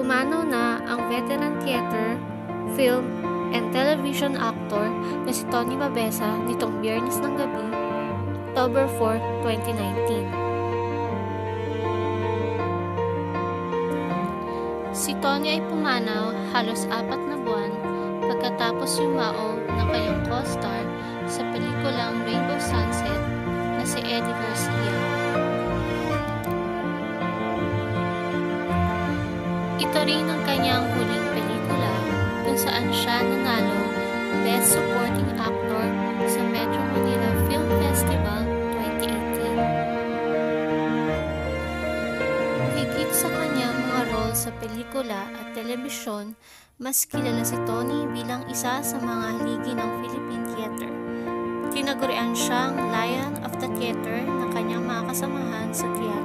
Pumanaw na ang veteran theater, film, and television actor na si Tony Mabesa nitong Biyernes ng gabi, October 4, 2019. Si Tony ay pumanaw halos 4 na buwan pagkatapos yumao ng kanyang co-star sa pelikulang Rainbow Sunset na si Eddie Garcia. Ito rin ang kanyang huling pelikula kung saan siya nanalo Best Supporting Actor sa Metro Manila Film Festival 2018. Higit sa kanyang mga role sa pelikula at telebisyon, mas kilala si Tony bilang isa sa mga haligi ng Philippine Theater. Tinagurian siyang Lion of the Theater ng kanyang mga kasamahan sa theater.